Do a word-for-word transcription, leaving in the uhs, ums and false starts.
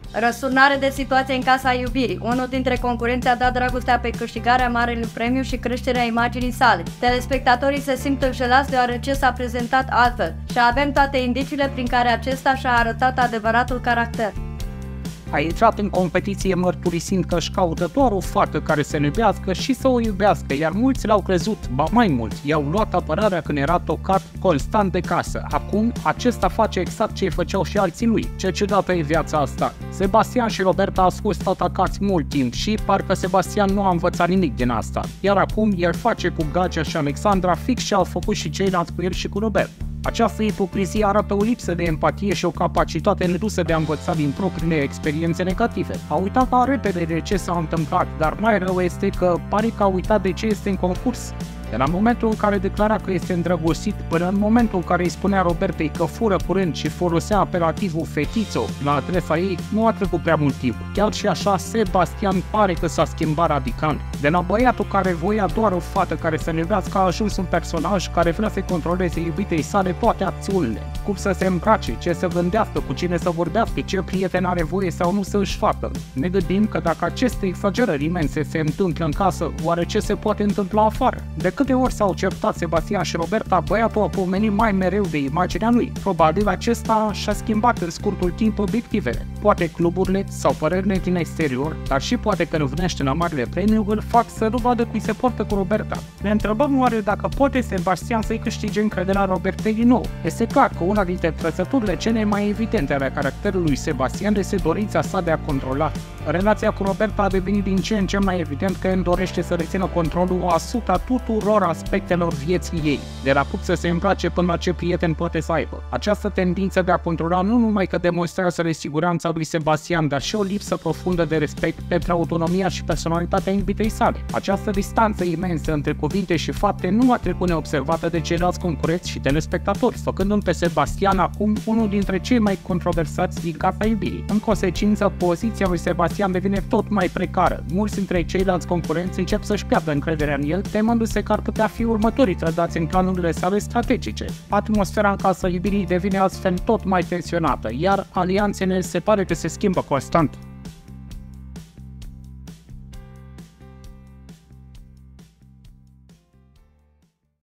Răsturnare de situație în casa iubirii. Unul dintre concurenți a dat dragostea pe câștigarea marelui premiu și creșterea imaginii sale. Telespectatorii se simt înșelați deoarece s-a prezentat altfel și avem toate indiciile prin care acesta și-a arătat adevăratul caracter. A intrat în competiție mărturisind că își caută doar o fată care să iubească și să o iubească, iar mulți l-au crezut, ba mai mulți, i-au luat apărarea când era tocat constant de casă. Acum, acesta face exact ce făceau și alții lui. Ce ciudată e viața asta. Sebastian și Roberta au fost atacați mult timp și parcă Sebastian nu a învățat nimic din asta. Iar acum el face cu Gagea și Alexandra fix ce au făcut și ceilalți cu el și cu Robert. Această ipocrizie arată o lipsă de empatie și o capacitate redusă de a învăța din propriile experiențe negative. A uitat la repede de ce s-a întâmplat, dar mai rău este că pare că a uitat de ce este în concurs. De la momentul în care declara că este îndrăgostit până în momentul în care îi spunea Robertei că fură curând și folosea apelativul fetițo la adresa ei, nu a trecut prea mult timp. Chiar și așa, Sebastian pare că s-a schimbat radical. De la băiatul care voia doar o fată care să iubească, a ajuns un personaj care vrea să controleze iubitei sale toate acțiunile. Cum să se îmbrace, ce să gândească, cu cine să vorbească, ce prieten are voie sau nu să își facă. Ne gândim că dacă aceste exagerări imense se întâmplă în casă, oare ce se poate întâmpla afară? De câte ori s-au certat Sebastian și Roberta, băiatul a pomenit mai mereu de imaginea lui. Probabil acesta și-a schimbat în scurtul timp obiectivele. Poate cluburile sau părerile din exterior, dar și poate că râvnește la marile premiu, îl fac să nu vadă cui se poartă cu Roberta. Ne întrebăm oare dacă poate Sebastian să-i câștige încrederea Robertei din nou. Este clar că una dintre trăsăturile cele mai evidente ale caracterului lui Sebastian este dorința sa de a controla. Relația cu Roberta a devenit din ce în ce mai evident că el dorește să rețină controlul asupra tuturor aspectelor vieții ei, de la cum să se îmbrace până la ce prieten poate să aibă. Această tendință de a controla nu numai că demonstrează nesiguranța lui Sebastian, dar și o lipsă profundă de respect pentru autonomia și personalitatea iubitei sale. Această distanță imensă între cuvinte și fapte nu a trecut neobservată de ceilalți concurenți și telespectatori, făcându-l pe Sebastian acum unul dintre cei mai controversați din casa iubirii. În consecință, poziția lui Sebastian devine tot mai precară. Mulți dintre ceilalți concurenți încep să-și piardă încrederea în el, temându-se că ar putea fi următorii trădați în planurile sale strategice. Atmosfera în casa iubirii devine astfel tot mai tensionată, iar alianțele se pare că se schimbă constant.